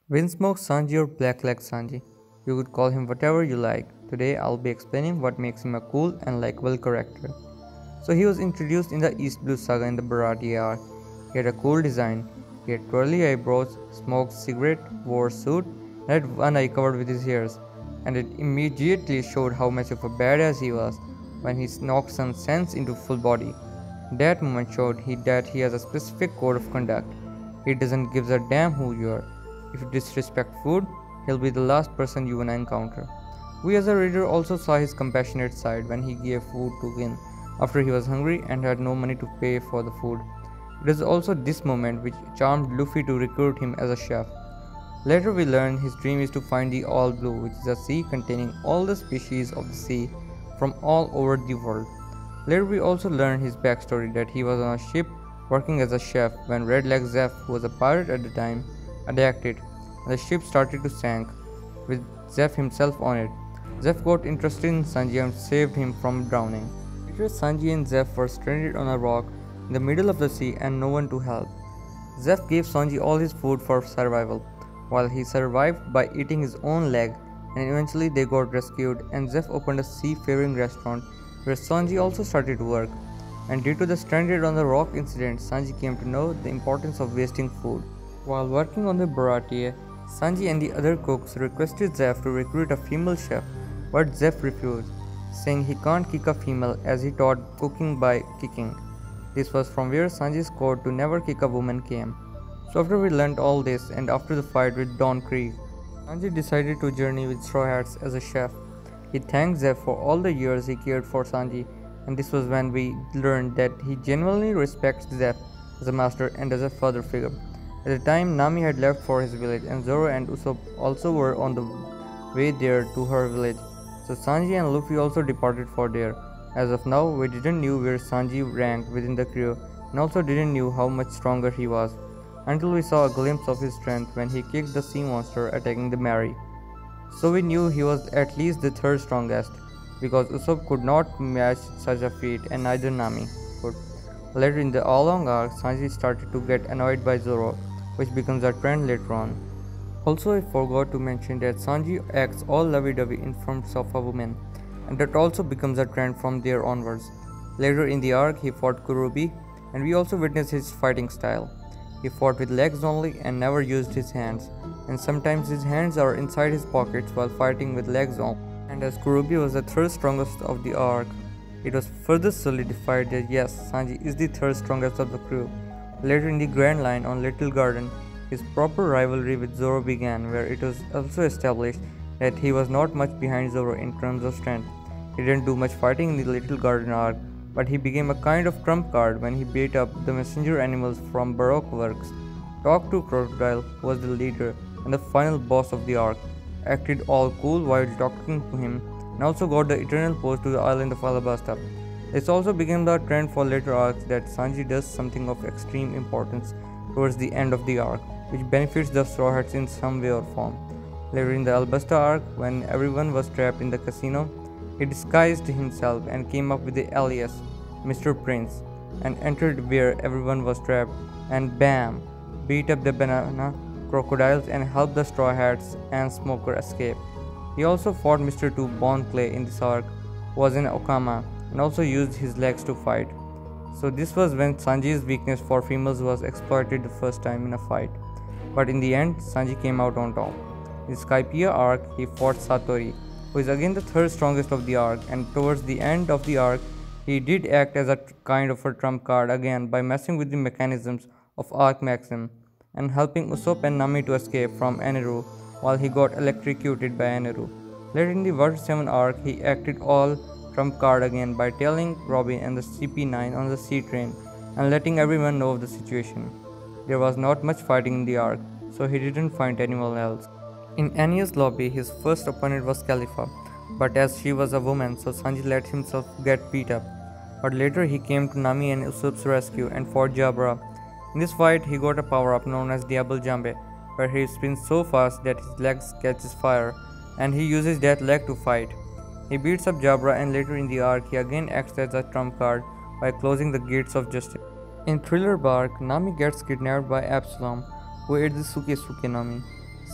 Windsmoke Sanji or Blackleg Sanji. You could call him whatever you like. Today I'll be explaining what makes him a cool and likable character. So he was introduced in the East Blue Saga in the Baratie arc. He had a cool design. He had curly eyebrows, smoked cigarette, wore a suit, and had one eye covered with his hairs. And it immediately showed how much of a badass he was when he knocked some sense into full body. That moment showed that he has a specific code of conduct. He doesn't give a damn who you are. If you disrespect food, he'll be the last person you wanna encounter. We as a reader also saw his compassionate side when he gave food to Gin after he was hungry and had no money to pay for the food. It is also this moment which charmed Luffy to recruit him as a chef. Later we learn his dream is to find the All Blue, which is a sea containing all the species of the sea from all over the world. Later we also learn his backstory that he was on a ship working as a chef when Red Leg Zeph, who was a pirate at the time, attacked it, and the ship started to sink, with Zeph himself on it. Zeph got interested in Sanji and saved him from drowning. Later Sanji and Zeph were stranded on a rock in the middle of the sea and no one to help. Zeph gave Sanji all his food for survival, while he survived by eating his own leg, and eventually they got rescued and Zeph opened a seafaring restaurant where Sanji also started to work. And due to the stranded on the rock incident, Sanji came to know the importance of wasting food. While working on the Baratie, Sanji and the other cooks requested Zeph to recruit a female chef, but Zeph refused, saying he can't kick a female as he taught cooking by kicking. This was from where Sanji's code to never kick a woman came. So after we learned all this and after the fight with Don Krieg, Sanji decided to journey with Straw Hats as a chef. He thanked Zeph for all the years he cared for Sanji, and this was when we learned that he genuinely respects Zeph as a master and as a father figure. At the time, Nami had left for his village and Zoro and Usopp also were on the way there to her village. So Sanji and Luffy also departed for there. As of now, we didn't know where Sanji ranked within the crew and also didn't know how much stronger he was, until we saw a glimpse of his strength when he kicked the sea monster attacking the Mary. So we knew he was at least the third strongest, because Usopp could not match such a feat and neither Nami could. Later in the Along arc, Sanji started to get annoyed by Zoro, which becomes a trend later on. Also, I forgot to mention that Sanji acts all lovey-dovey in front of a woman, and that also becomes a trend from there onwards. Later in the arc, he fought Kurubi, and we also witnessed his fighting style. He fought with legs only and never used his hands, and sometimes his hands are inside his pockets while fighting with legs only. And as Kurubi was the third strongest of the arc, it was further solidified that yes, Sanji is the third strongest of the crew. Later in the Grand Line on Little Garden, his proper rivalry with Zoro began, where it was also established that he was not much behind Zoro in terms of strength. He didn't do much fighting in the Little Garden arc, but he became a kind of trump card when he beat up the messenger animals from Baroque works. Talk to Crocodile, who was the leader and the final boss of the arc, acted all cool while talking to him, and also got the Eternal Pose to the island of Alabasta. This also became the trend for later arcs that Sanji does something of extreme importance towards the end of the arc, which benefits the Straw Hats in some way or form. Later in the Alabasta arc, when everyone was trapped in the casino, he disguised himself and came up with the alias Mr. Prince and entered where everyone was trapped and bam, beat up the banana crocodiles and helped the Straw Hats and Smoker escape. He also fought Mr. Two Bone Clay in this arc, who was in Okama, and also used his legs to fight. So this was when Sanji's weakness for females was exploited the first time in a fight. But in the end, Sanji came out on top. In Skypiea arc, he fought Satori, who is again the third strongest of the arc, and towards the end of the arc, he did act as a kind of a trump card again by messing with the mechanisms of Arc Maxim and helping Usopp and Nami to escape from Eneru while he got electrocuted by Eneru. Later in the Water 7 arc, he acted all trump card again by telling Robin and the CP9 on the sea train and letting everyone know of the situation. There was not much fighting in the arc, so he didn't find anyone else. In Enya's lobby, his first opponent was Khalifa, but as she was a woman, so Sanji let himself get beat up. But later he came to Nami and Usopp's rescue and fought Jabra. In this fight, he got a power-up known as Diable Jambe, where he spins so fast that his legs catches fire, and he uses that leg to fight. He beats up Jabra, and later in the arc, he again acts as a trump card by closing the gates of justice. In Thriller Bark, Nami gets kidnapped by Absalom, who ate the Suke Suke Nami.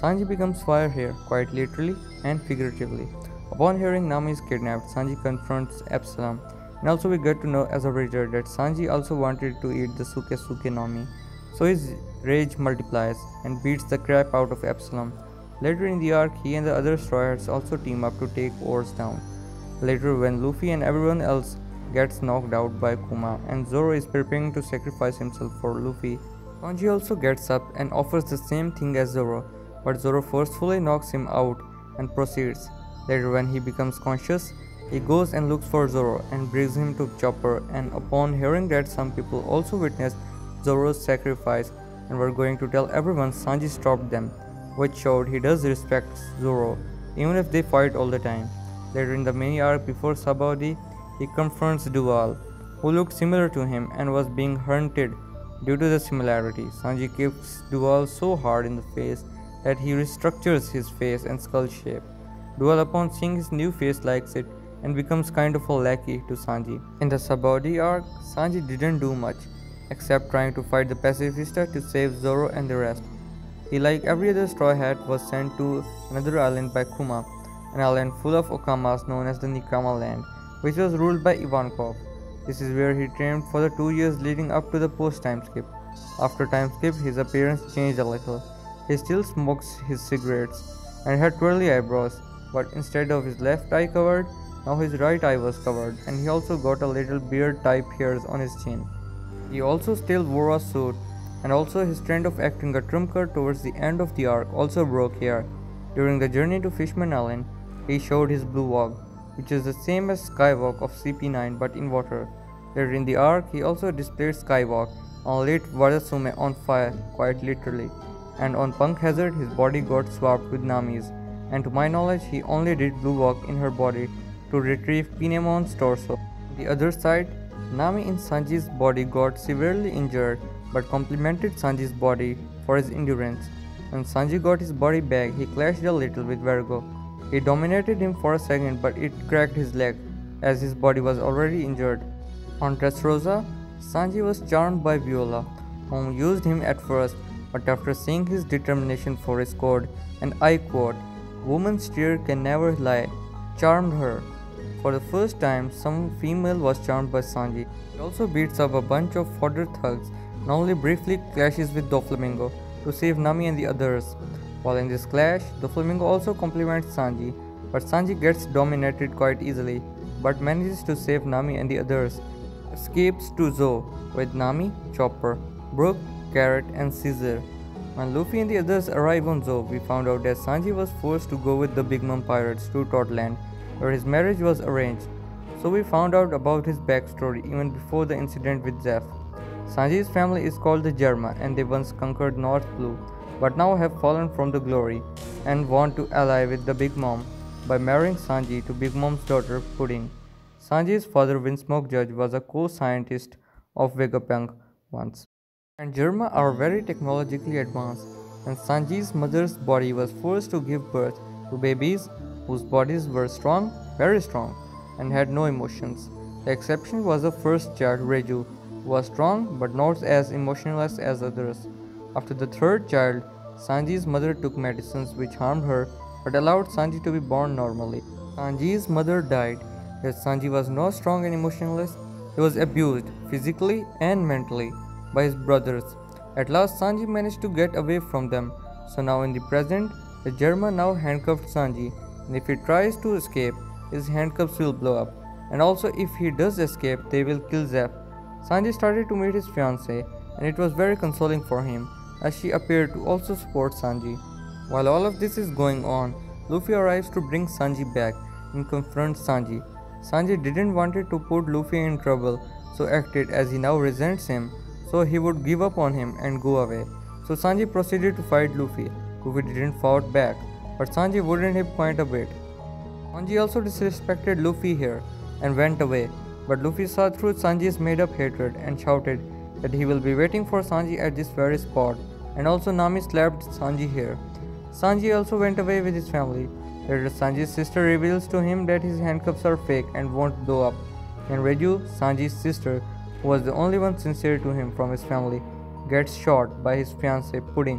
Sanji becomes fire here, quite literally and figuratively. Upon hearing Nami is kidnapped, Sanji confronts Absalom, and also we get to know as a reader that Sanji also wanted to eat the Suke Nami, so his rage multiplies and beats the crap out of Absalom. Later in the arc, he and the other Straw Hats also team up to take Oars down. Later, when Luffy and everyone else gets knocked out by Kuma and Zoro is preparing to sacrifice himself for Luffy, Sanji also gets up and offers the same thing as Zoro, but Zoro forcefully knocks him out and proceeds. Later, when he becomes conscious, he goes and looks for Zoro and brings him to Chopper, and upon hearing that some people also witnessed Zoro's sacrifice and were going to tell everyone, Sanji stopped them, which showed he does respect Zoro, even if they fight all the time. Later in the mini arc before Sabaody, he confronts Duval, who looked similar to him and was being hunted due to the similarity. Sanji kicks Duval so hard in the face that he restructures his face and skull shape. Duval, upon seeing his new face, likes it and becomes kind of a lackey to Sanji. In the Sabaody arc, Sanji didn't do much, except trying to fight the Pacifista to save Zoro and the rest. He, like every other Straw Hat, was sent to another island by Kuma, an island full of Okamas known as the Nikama land, which was ruled by Ivankov. This is where he trained for the 2 years leading up to the post-time skip. After time skip, his appearance changed a little. He still smokes his cigarettes and had twirly eyebrows, but instead of his left eye covered, now his right eye was covered, and he also got a little beard-type hairs on his chin. He also still wore a suit, and also his trend of acting a trumper towards the end of the arc also broke here. During the journey to Fishman Island, he showed his blue walk, which is the same as Skywalk of CP9 but in water. Later in the arc, he also displayed Skywalk and lit Wadasume on fire, quite literally, and on Punk Hazard his body got swapped with Nami's, and to my knowledge he only did blue walk in her body to retrieve Pinemon's torso. On the other side, Nami in Sanji's body got severely injured but complimented Sanji's body for his endurance. When Sanji got his body back, he clashed a little with Vergo. He dominated him for a second, but it cracked his leg, as his body was already injured. On Dressrosa, Sanji was charmed by Viola, whom used him at first, but after seeing his determination for his code, and I quote, "Woman's tear can never lie," charmed her. For the first time, some female was charmed by Sanji. He also beats up a bunch of fodder thugs and only briefly clashes with Doflamingo to save Nami and the others. While in this clash, Doflamingo also compliments Sanji, but Sanji gets dominated quite easily, but manages to save Nami and the others. Escapes to Zou with Nami, Chopper, Brook, Carrot, and Caesar. When Luffy and the others arrive on Zou, we found out that Sanji was forced to go with the Big Mom pirates to Totland, where his marriage was arranged. So we found out about his backstory even before the incident with Zeff. Sanji's family is called the Germa, and they once conquered North Blue, but now have fallen from the glory and want to ally with the Big Mom by marrying Sanji to Big Mom's daughter Pudding. Sanji's father Windsmoke Judge was a co-scientist of Vegapunk once. And Germa are very technologically advanced, and Sanji's mother's body was forced to give birth to babies whose bodies were strong, very strong, and had no emotions. The exception was the first child, Reju, who was strong but not as emotionless as others. After the third child, Sanji's mother took medicines which harmed her but allowed Sanji to be born normally. Sanji's mother died, yet Sanji was not strong and emotionless. He was abused physically and mentally by his brothers. At last, Sanji managed to get away from them. So now in the present, the Germa now handcuffed Sanji, and if he tries to escape, his handcuffs will blow up. And also if he does escape, they will kill Zeff. Sanji started to meet his fiancée, and it was very consoling for him, as she appeared to also support Sanji. While all of this is going on, Luffy arrives to bring Sanji back and confronts Sanji. Sanji didn't want to put Luffy in trouble, so acted as he now resents him, so he would give up on him and go away. So Sanji proceeded to fight Luffy. Luffy didn't fight back, but Sanji wouldn't him quite a bit. Sanji also disrespected Luffy here and went away, but Luffy saw through Sanji's made-up hatred and shouted that he will be waiting for Sanji at this very spot, and also Nami slapped Sanji here. Sanji also went away with his family. Later, Sanji's sister reveals to him that his handcuffs are fake and won't blow up, and Reju, Sanji's sister, who was the only one sincere to him from his family, gets shot by his fiancée Pudding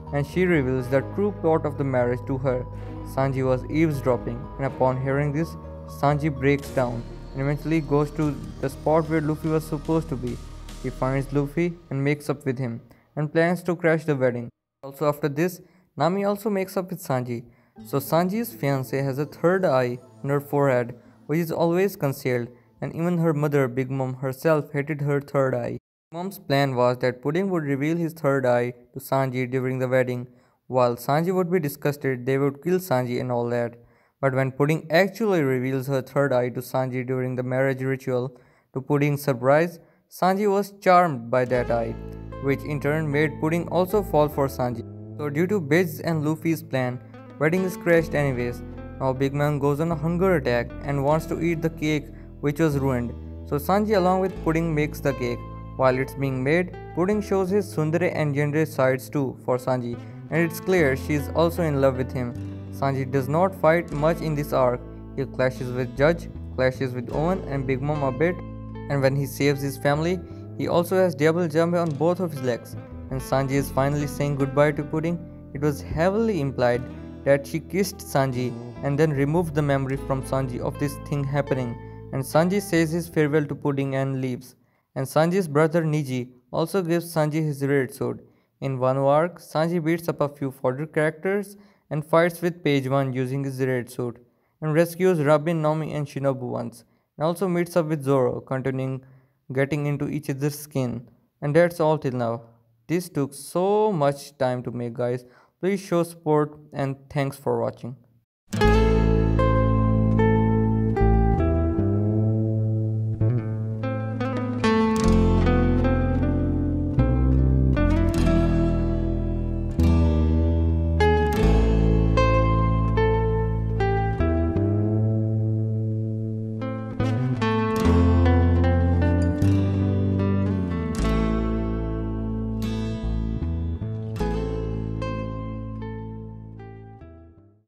and she reveals the true plot of the marriage to her. Sanji was eavesdropping, and upon hearing this, Sanji breaks down and eventually goes to the spot where Luffy was supposed to be. He finds Luffy and makes up with him and plans to crash the wedding. Also after this, Nami also makes up with Sanji. So Sanji's fiancée has a third eye on her forehead which is always concealed, and even her mother Big Mom herself hated her third eye. Mom's plan was that Pudding would reveal his third eye to Sanji during the wedding. While Sanji would be disgusted, they would kill Sanji and all that. But when Pudding actually reveals her third eye to Sanji during the marriage ritual, to Pudding's surprise, Sanji was charmed by that eye, which in turn made Pudding also fall for Sanji. So due to Biggs and Luffy's plan, wedding is crashed anyways. Now Big Man goes on a hunger attack and wants to eat the cake which was ruined. So Sanji along with Pudding makes the cake. While it's being made, Pudding shows his tsundere and yandere sides too for Sanji, and it's clear she is also in love with him. Sanji does not fight much in this arc. He clashes with Judge, clashes with Owen and Big Mom a bit, and when he saves his family, he also has double jump on both of his legs. And Sanji is finally saying goodbye to Pudding. It was heavily implied that she kissed Sanji and then removed the memory from Sanji of this thing happening, and Sanji says his farewell to Pudding and leaves. And Sanji's brother Niji also gives Sanji his red sword. In one arc, Sanji beats up a few fodder characters and fights with Page 1 using his red sword, and rescues Robin, Nami and Shinobu once, and also meets up with Zoro, continuing getting into each other's skin. And that's all till now. This took so much time to make, guys. Please show support and thanks for watching.